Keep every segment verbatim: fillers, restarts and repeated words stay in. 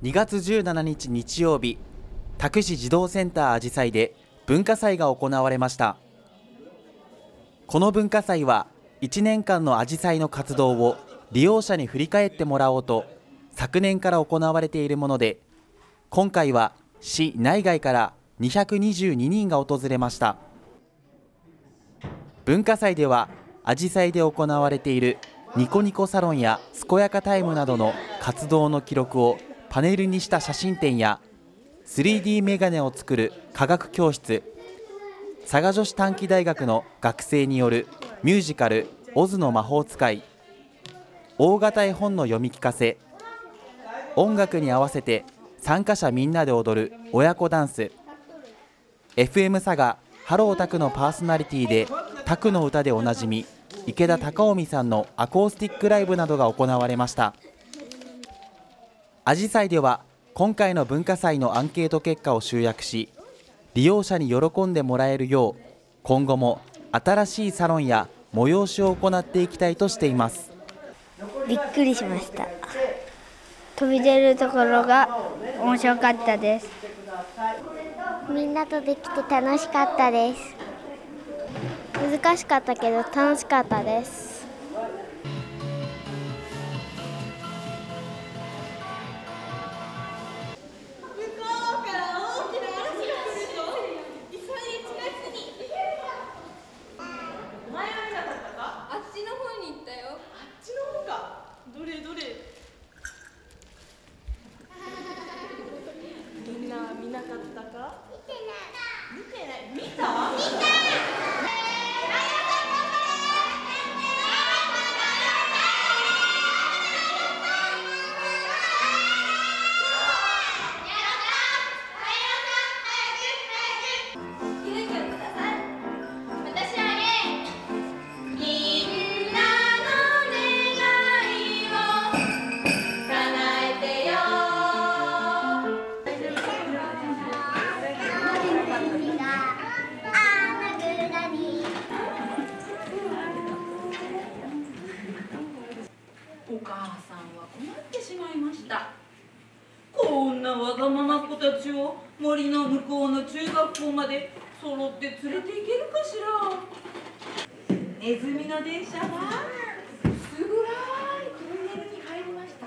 にがつじゅうしちにち日曜日、多久市児童センターあじさいで文化祭が行われました。この文化祭はいちねんかんのあじさいの活動を利用者に振り返ってもらおうと昨年から行われているもので、今回は市内外からにひゃくにじゅうににんが訪れました。文化祭ではあじさいで行われているニコニコサロンや健やかタイムなどの活動の記録をパネルにした写真展や スリーディー メガネを作る科学教室、佐賀女子短期大学の学生によるミュージカルオズの魔法使い、大型絵本の読み聞かせ、音楽に合わせて参加者みんなで踊る親子ダンス、 エフエム 佐賀ハロータクのパーソナリティでタクの歌でおなじみ池田貴臣さんのアコースティックライブなどが行われました。あじさいでは今回の文化祭のアンケート結果を集約し、利用者に喜んでもらえるよう今後も新しいサロンや催しを行っていきたいとしています。 びっくりしました。飛び出るところが面白かったです。 みんなとできて楽しかったです。難しかったけど楽しかったです。 見なかったか？見てない。見てない。見た？見た。お母さんは困ってしまいました。こんなわがまま子たちを森の向こうの中学校まで揃って連れて行けるかしら。ネズミの電車は薄暗いトンネルに入りました。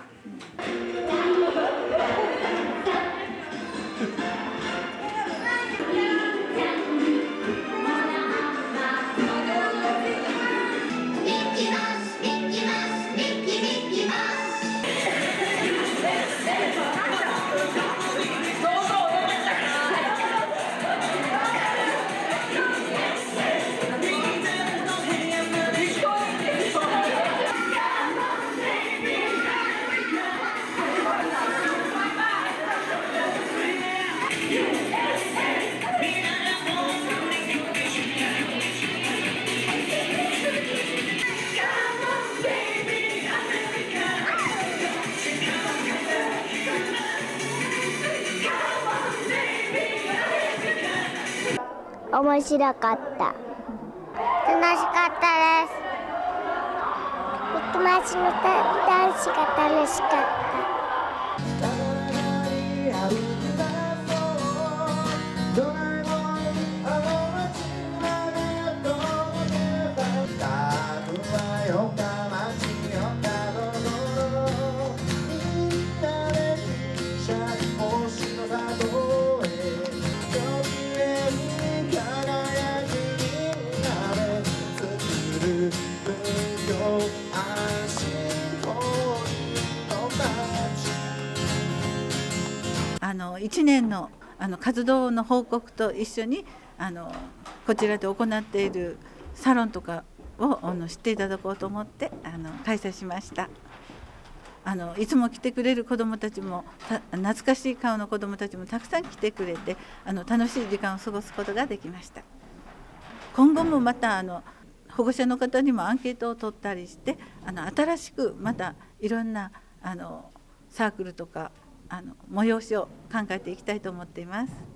面白かった。楽しかったです。僕マジのダンスが楽しかった。 あのいちねんのあの活動の報告と一緒にあのこちらで行っているサロンとかをあの知っていただこうと思ってあの開催しました。あのいつも来てくれる子どもたちも懐かしい顔の子どもたちもたくさん来てくれてあの楽しい時間を過ごすことができました。今後もまたあの保護者の方にもアンケートを取ったりしてあの新しくまたいろんなあのサークルとかあの催しを考えていきたいと思っています。